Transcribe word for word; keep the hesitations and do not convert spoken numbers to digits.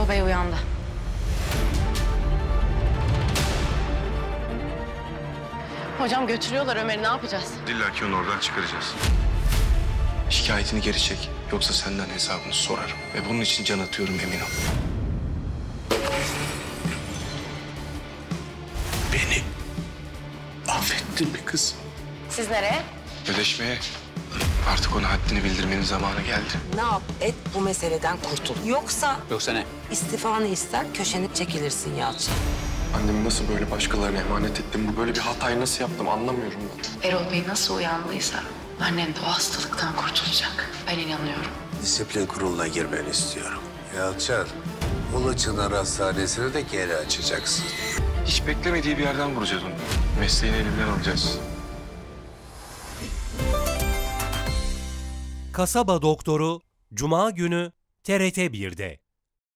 Erol Bey uyandı. Hocam götürüyorlar Ömer'i, ne yapacağız? İlla ki onu oradan çıkaracağız. Şikayetini geri çek. Yoksa senden hesabını sorarım. Ve bunun için can atıyorum, emin ol. Beni affettin mi kız? Siz nereye? Ödeşmeye. Artık ona haddini bildirmenin zamanı geldi. Ne yap et bu meseleden kurtul. Yoksa Yoksa ne? istifanı ister köşeni çekilirsin Yalçın. Annemi nasıl böyle başkalarına emanet ettim? Bu böyle bir hatayı nasıl yaptım anlamıyorum ben. Erol Bey nasıl uyandıysa annen de o hastalıktan kurtulacak. Ben inanıyorum. Disiplin kuruluna girmeni istiyorum. Yalçın, Ulu Çınar Hastanesi'ni de geri açacaksın. Hiç beklemediği bir yerden vuracağız onu. Mesleğini elimden alacağız. Kasaba Doktoru Cuma günü T R T bir'de.